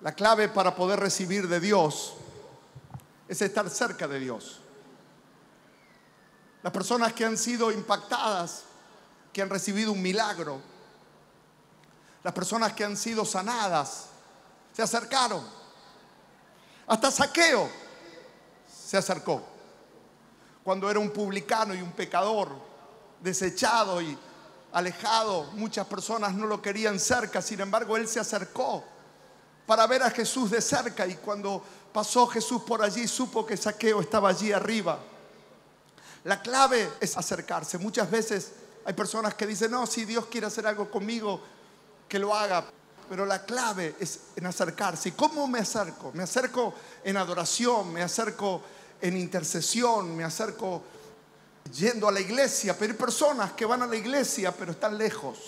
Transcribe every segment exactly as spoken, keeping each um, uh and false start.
La clave para poder recibir de Dios es estar cerca de Dios. Las personas que han sido impactadas, que han recibido un milagro, las personas que han sido sanadas, se acercaron. Hasta Zaqueo se acercó. Cuando era un publicano y un pecador, desechado y alejado, muchas personas no lo querían cerca. Sin embargo, él se acercó para ver a Jesús de cerca, y cuando pasó Jesús por allí, supo que Zaqueo estaba allí arriba. La clave es acercarse. Muchas veces hay personas que dicen: no, si Dios quiere hacer algo conmigo, que lo haga. Pero la clave es en acercarse. ¿Y cómo me acerco? Me acerco en adoración, me acerco en intercesión, me acerco yendo a la iglesia. Pero hay personas que van a la iglesia pero están lejos,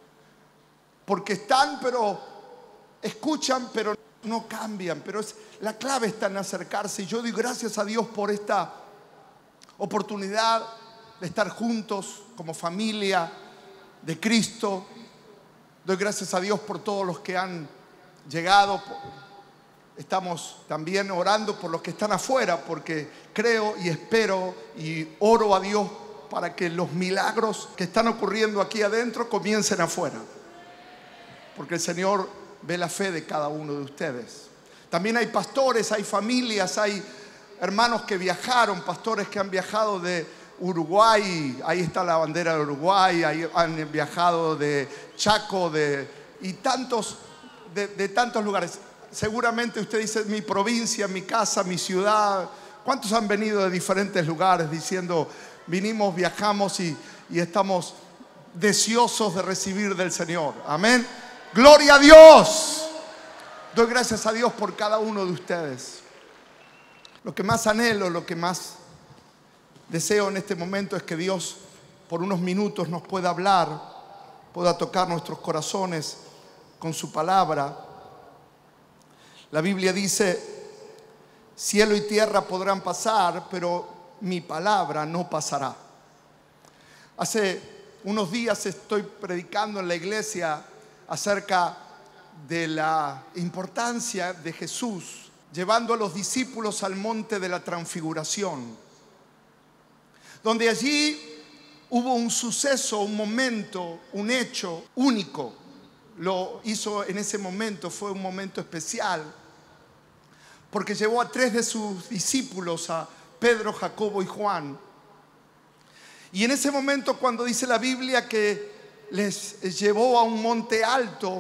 porque están pero escuchan pero no cambian. Pero es, la clave está en acercarse. Y yo doy gracias a Dios por esta oportunidad de estar juntos como familia de Cristo. Doy gracias a Dios por todos los que han llegado. Estamos también orando por los que están afuera, porque creo y espero y oro a Dios para que los milagros que están ocurriendo aquí adentro comiencen afuera, porque el Señor ve la fe de cada uno de ustedes. También hay pastores, hay familias, hay hermanos que viajaron, pastores que han viajado de Uruguay, ahí está la bandera de Uruguay, ahí han viajado de Chaco, de, y tantos, de, de tantos lugares. Seguramente usted dice: mi provincia, mi casa, mi ciudad. ¿Cuántos han venido de diferentes lugares diciendo: vinimos, viajamos y, y estamos deseosos de recibir del Señor? Amén. Gloria a Dios. Doy gracias a Dios por cada uno de ustedes. Lo que más anhelo, lo que más deseo en este momento es que Dios por unos minutos nos pueda hablar, pueda tocar nuestros corazones con su palabra. La Biblia dice: cielo y tierra podrán pasar, pero mi palabra no pasará. Hace unos días estoy predicando en la iglesia acerca de la importancia de Jesús llevando a los discípulos al monte de la transfiguración, donde allí hubo un suceso, un momento, un hecho único. Lo hizo en ese momento, fue un momento especial, porque llevó a tres de sus discípulos, a Pedro, Jacobo y Juan. Y en ese momento, cuando dice la Biblia que les llevó a un monte alto,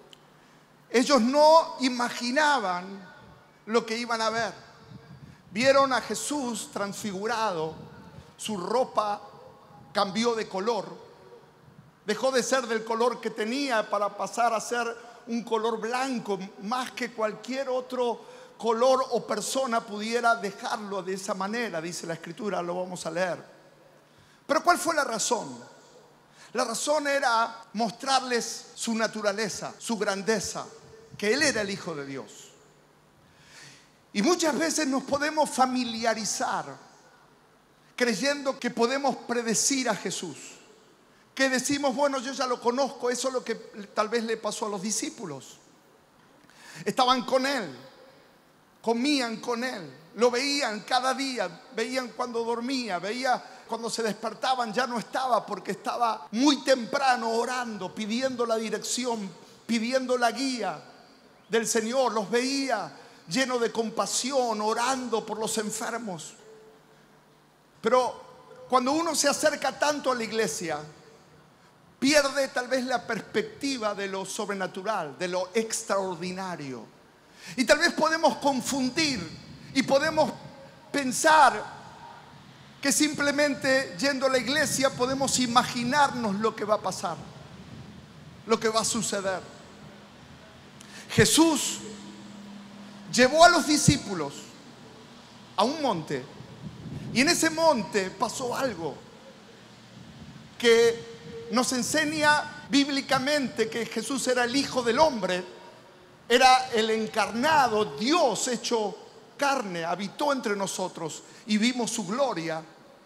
ellos no imaginaban lo que iban a ver. Vieron a Jesús transfigurado, su ropa cambió de color, dejó de ser del color que tenía para pasar a ser un color blanco, más que cualquier otro color o persona pudiera dejarlo de esa manera, dice la Escritura, lo vamos a leer. Pero ¿cuál fue la razón? La razón era mostrarles su naturaleza, su grandeza, que Él era el Hijo de Dios. Y muchas veces nos podemos familiarizar creyendo que podemos predecir a Jesús, que decimos: bueno, yo ya lo conozco. Eso es lo que tal vez le pasó a los discípulos. Estaban con Él, comían con Él, lo veían cada día, veían cuando dormía, veía cuando se despertaban, ya no estaba, porque estaba muy temprano orando, pidiendo la dirección, pidiendo la guía del Señor. Los veía lleno de compasión, orando por los enfermos. Pero cuando uno se acerca tanto a la iglesia, pierde tal vez la perspectiva de lo sobrenatural, de lo extraordinario. Y tal vez podemos confundir y podemos pensar que simplemente yendo a la iglesia podemos imaginarnos lo que va a pasar, lo que va a suceder. Jesús llevó a los discípulos a un monte, y en ese monte pasó algo que nos enseña bíblicamente que Jesús era el Hijo del Hombre, era el encarnado, Dios hecho carne, habitó entre nosotros y vimos su gloria.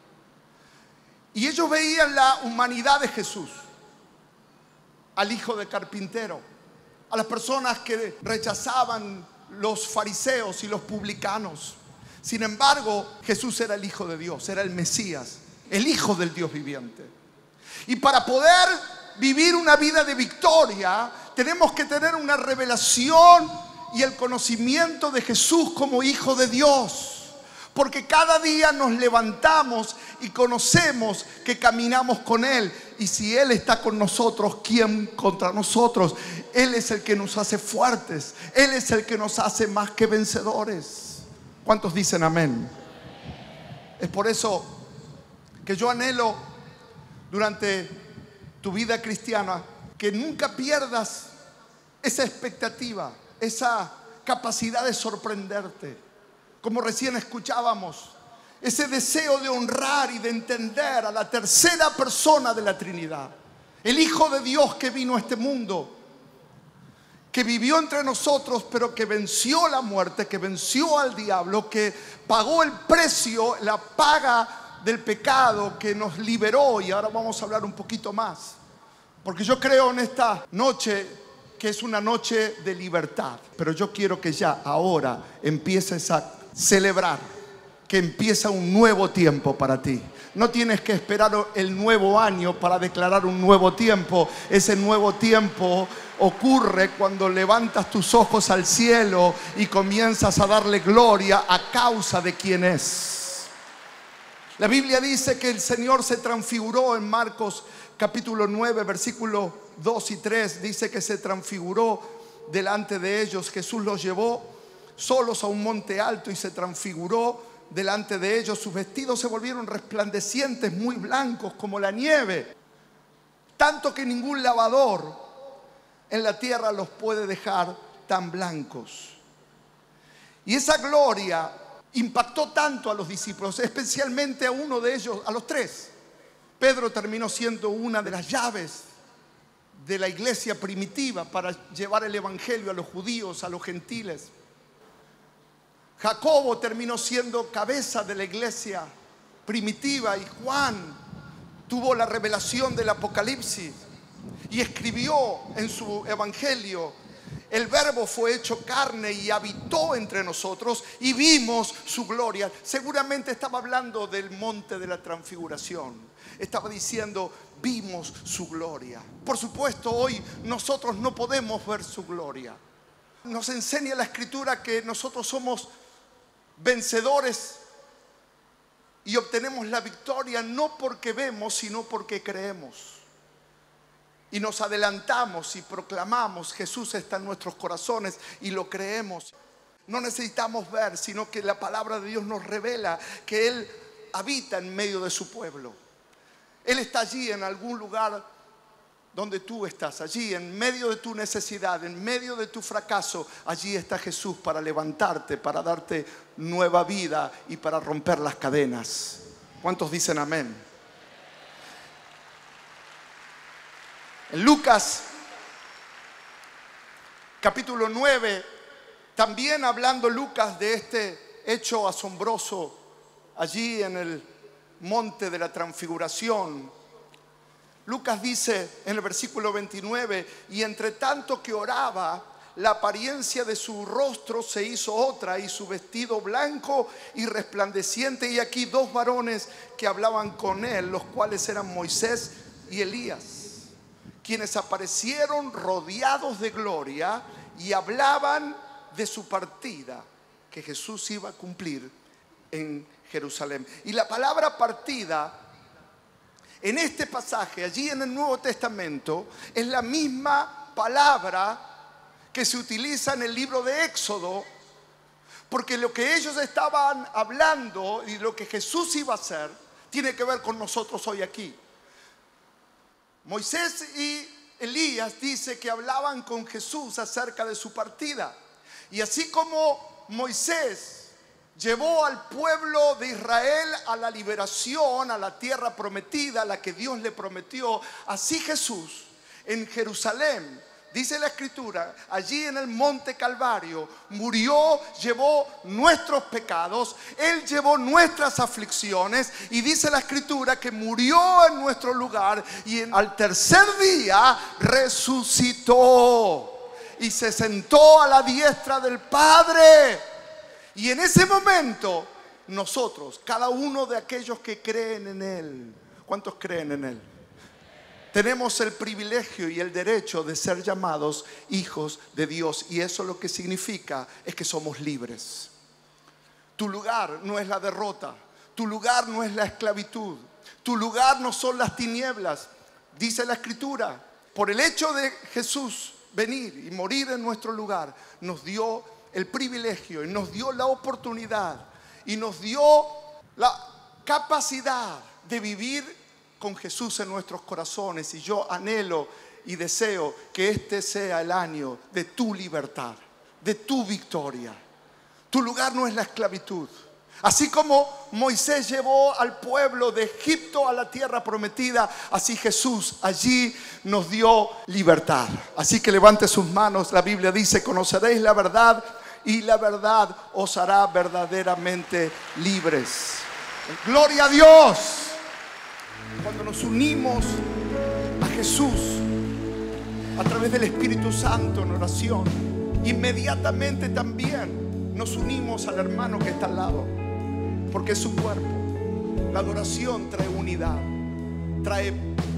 Y ellos veían la humanidad de Jesús, al hijo de carpintero, a las personas que rechazaban los fariseos y los publicanos. Sin embargo, Jesús era el Hijo de Dios, era el Mesías, el Hijo del Dios viviente. Y para poder vivir una vida de victoria, tenemos que tener una revelación y el conocimiento de Jesús como Hijo de Dios. Porque cada día nos levantamos y conocemos que caminamos con Él. Y si Él está con nosotros, ¿quién contra nosotros? Él es el que nos hace fuertes. Él es el que nos hace más que vencedores. ¿Cuántos dicen amén? Es por eso que yo anhelo durante tu vida cristiana que nunca pierdas esa expectativa, esa capacidad de sorprenderte. Como recién escuchábamos, ese deseo de honrar y de entender a la tercera persona de la Trinidad, el Hijo de Dios que vino a este mundo, que vivió entre nosotros, pero que venció la muerte, que venció al diablo, que pagó el precio, la paga del pecado, que nos liberó. Y ahora vamos a hablar un poquito más, porque yo creo en esta noche que es una noche de libertad. Pero yo quiero que ya ahora empieces a celebrar que empieza un nuevo tiempo para ti. No tienes que esperar el nuevo año para declarar un nuevo tiempo. Ese nuevo tiempo ocurre cuando levantas tus ojos al cielo y comienzas a darle gloria a causa de quién es. La Biblia dice que el Señor se transfiguró en Marcos capítulo nueve, versículos dos y tres. Dice que se transfiguró delante de ellos. Jesús los llevó solos a un monte alto y se transfiguró delante de ellos. Sus vestidos se volvieron resplandecientes, muy blancos como la nieve, tanto que ningún lavador en la tierra los puede dejar tan blancos. Y esa gloria impactó tanto a los discípulos, especialmente a uno de ellos, a los tres. Pedro terminó siendo una de las llaves de la iglesia primitiva para llevar el evangelio a los judíos, a los gentiles. Jacobo terminó siendo cabeza de la iglesia primitiva y Juan tuvo la revelación del Apocalipsis y escribió en su evangelio: el Verbo fue hecho carne y habitó entre nosotros y vimos su gloria. Seguramente estaba hablando del monte de la transfiguración. Estaba diciendo: vimos su gloria. Por supuesto, hoy nosotros no podemos ver su gloria. Nos enseña la Escritura que nosotros somos vencedores y obtenemos la victoria no porque vemos, sino porque creemos. Y nos adelantamos y proclamamos: Jesús está en nuestros corazones, y lo creemos. No necesitamos ver, sino que la palabra de Dios nos revela que Él habita en medio de su pueblo. Él está allí en algún lugar donde tú estás, allí en medio de tu necesidad, en medio de tu fracaso. Allí está Jesús para levantarte, para darte nueva vida y para romper las cadenas. ¿Cuántos dicen amén? En Lucas capítulo nueve, también hablando Lucas de este hecho asombroso allí en el monte de la transfiguración, Lucas dice en el versículo veintinueve: y entre tanto que oraba, la apariencia de su rostro se hizo otra, y su vestido blanco y resplandeciente. Y aquí dos varones que hablaban con él, los cuales eran Moisés y Elías, quienes aparecieron rodeados de gloria y hablaban de su partida, que Jesús iba a cumplir en Jerusalén. Y la palabra partida en este pasaje, allí en el Nuevo Testamento, es la misma palabra que se utiliza en el libro de Éxodo, porque lo que ellos estaban hablando y lo que Jesús iba a hacer tiene que ver con nosotros hoy aquí. Moisés y Elías dice que hablaban con Jesús acerca de su partida. Y así como Moisés llevó al pueblo de Israel a la liberación, a la tierra prometida, a la que Dios le prometió, así Jesús en Jerusalén, dice la Escritura, allí en el monte Calvario, murió, llevó nuestros pecados, Él llevó nuestras aflicciones, y dice la Escritura que murió en nuestro lugar y al tercer día resucitó. y se sentó a la diestra del Padre. Y en ese momento nosotros, cada uno de aquellos que creen en Él, ¿cuántos creen en Él? Tenemos el privilegio y el derecho de ser llamados hijos de Dios. Y eso lo que significa es que somos libres. Tu lugar no es la derrota. Tu lugar no es la esclavitud. Tu lugar no son las tinieblas. Dice la Escritura, por el hecho de Jesús venir y morir en nuestro lugar, nos dio el privilegio y nos dio la oportunidad y nos dio la capacidad de vivir con Jesús en nuestros corazones. Y yo anhelo y deseo que este sea el año de tu libertad, de tu victoria. Tu lugar no es la esclavitud. Así como Moisés llevó al pueblo de Egipto a la tierra prometida, así Jesús allí nos dio libertad. Así que levante sus manos. La Biblia dice: conoceréis la verdad y la verdad os hará verdaderamente libres. Gloria a Dios. Cuando nos unimos a Jesús a través del Espíritu Santo en oración, inmediatamente también nos unimos al hermano que está al lado, porque es su cuerpo. La adoración trae unidad, trae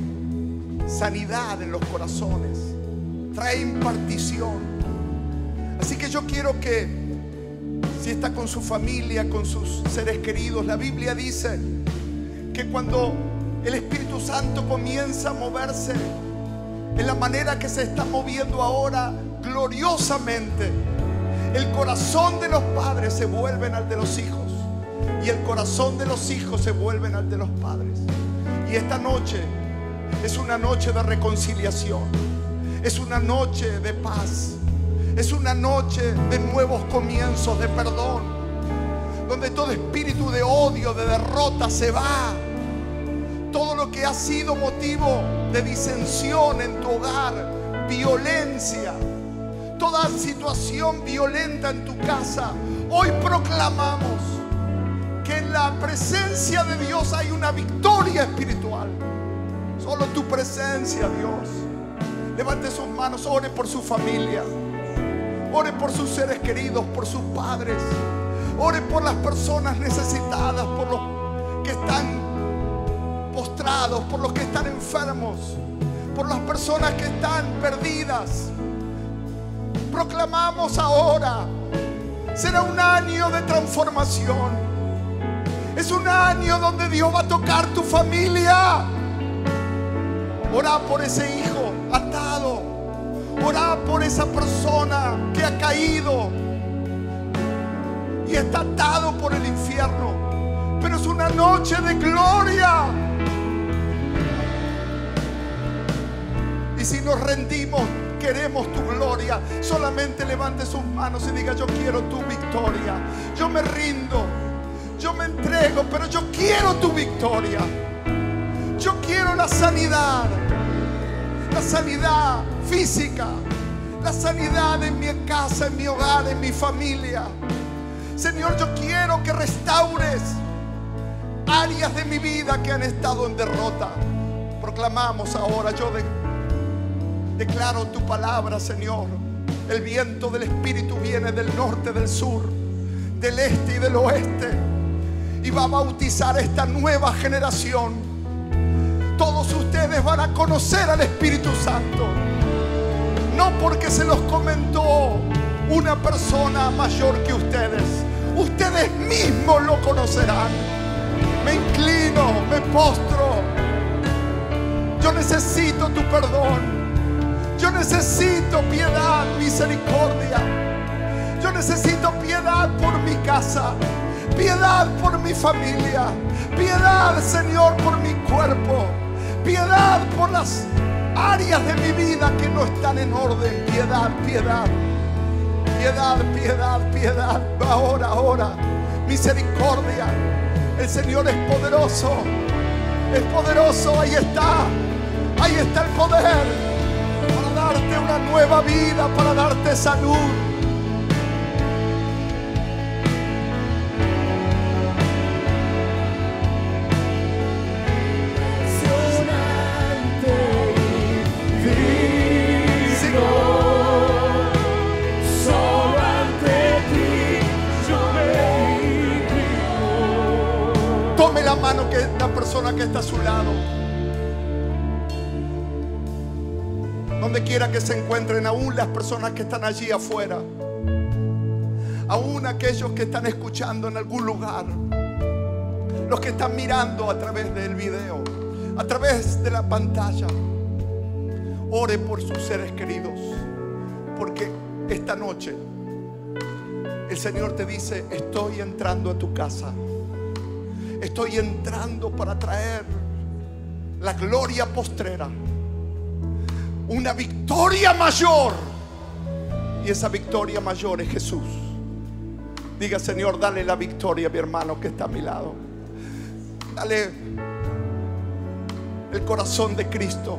sanidad en los corazones, trae impartición. Así que yo quiero que, si está con su familia, con sus seres queridos, la Biblia dice que cuando el Espíritu Santo comienza a moverse en la manera que se está moviendo ahora, gloriosamente, el corazón de los padres se vuelve al de los hijos y el corazón de los hijos se vuelve al de los padres. Y esta noche es una noche de reconciliación, es una noche de paz, es una noche de nuevos comienzos, de perdón, donde todo espíritu de odio, de derrota se va. Todo lo que ha sido motivo de disensión en tu hogar, violencia, toda situación violenta en tu casa, hoy proclamamos que en la presencia de Dios hay una victoria espiritual. Solo tu presencia, Dios. Levante sus manos, ore por su familia, ore por sus seres queridos, por sus padres, ore por las personas necesitadas, por los que están postrados, por los que están enfermos, por las personas que están perdidas. Proclamamos ahora, será un año de transformación. Es un año donde Dios va a tocar tu familia. Orá por ese hijo atado, orá por esa persona que ha caído y está atado por el infierno. Pero es una noche de gloria. Y si nos rendimos, queremos tu gloria, solamente levante sus manos y diga: yo quiero tu victoria. Yo me rindo, yo me entrego, pero yo quiero tu victoria. Yo quiero la sanidad, la sanidad física, la sanidad en mi casa, en mi hogar, en mi familia. Señor, yo quiero que restaures áreas de mi vida que han estado en derrota. Proclamamos ahora, yo de declaro tu palabra, Señor. El viento del Espíritu viene del norte, del sur, del este y del oeste, y va a bautizar esta nueva generación. Todos ustedes van a conocer al Espíritu Santo, no porque se los comentó una persona mayor que ustedes. Ustedes mismos lo conocerán. Me inclino, me postro. Yo necesito tu perdón. Yo necesito piedad, misericordia. Yo necesito piedad por mi casa, piedad por mi familia, piedad, Señor, por mi cuerpo, piedad por las áreas de mi vida que no están en orden. Piedad, piedad, piedad, piedad, piedad. Ahora, ahora, misericordia. El Señor es poderoso, es poderoso. Ahí está, ahí está el poder para darte una nueva vida, para darte salud. mano que la persona que está a su lado. Donde quiera que se encuentren, aún las personas que están allí afuera, aún aquellos que están escuchando en algún lugar, los que están mirando a través del video, a través de la pantalla, ore por sus seres queridos, porque esta noche el Señor te dice: estoy entrando a tu casa, estoy entrando para traer la gloria postrera, una victoria mayor, y esa victoria mayor es Jesús. Diga: Señor, dale la victoria a mi hermano que está a mi lado. Dale el corazón de Cristo.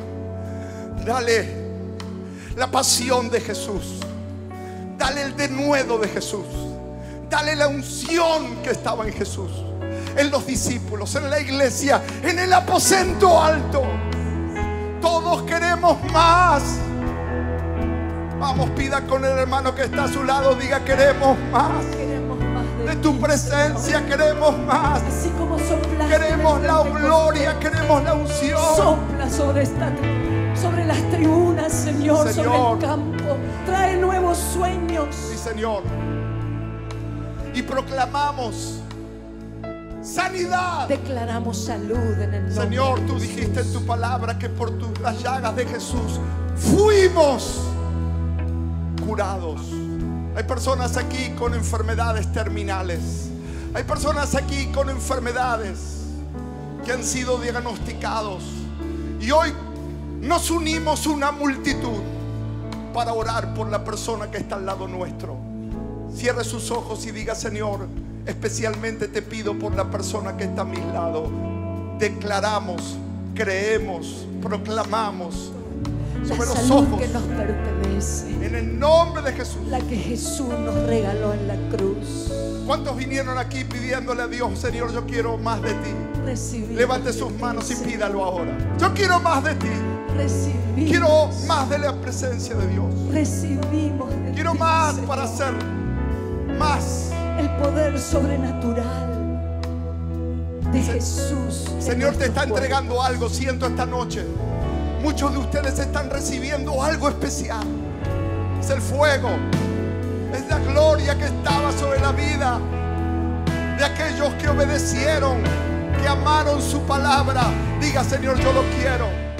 Dale la pasión de Jesús. Dale el denuedo de Jesús. Dale la unción que estaba en Jesús, en los discípulos, en la iglesia, en el aposento alto. Todos queremos más. Vamos, pida con el hermano que está a su lado. Diga: queremos más. Queremos más de, De tu ti, presencia, Señor. queremos más. Así como soplaste Queremos en el la Pentecostés, gloria, queremos la unción. sopla sobre esta tri- sobre las tribunas, Señor, Señor. sobre el campo. Trae nuevos sueños. Sí, Señor. Y proclamamos sanidad. Declaramos salud en el nombre Señor, de tú Jesús. dijiste en tu palabra que por tus, las llagas de Jesús fuimos curados. Hay personas aquí con enfermedades terminales. Hay personas aquí con enfermedades que han sido diagnosticados. Y hoy nos unimos una multitud para orar por la persona que está al lado nuestro. Cierre sus ojos y diga: Señor, especialmente te pido por la persona que está a mi lado. Declaramos, creemos, proclamamos La sobre los salud ojos, que nos pertenece, en el nombre de Jesús. la que Jesús nos regaló en la cruz. ¿Cuántos vinieron aquí pidiéndole a Dios: Señor, yo quiero más de ti? Recibimos Levante de sus ti, manos y Señor. pídalo ahora. Yo quiero más de ti. Recibimos, Quiero más de la presencia de Dios. recibimos de Quiero ti, más Señor. para hacer más. El poder sobrenatural de Jesús. en Señor, te nuestro está cuerpo. entregando algo. Siento esta noche muchos de ustedes están recibiendo algo especial. Es el fuego, es la gloria que estaba sobre la vida de aquellos que obedecieron, que amaron su palabra. Diga: Señor, yo lo quiero.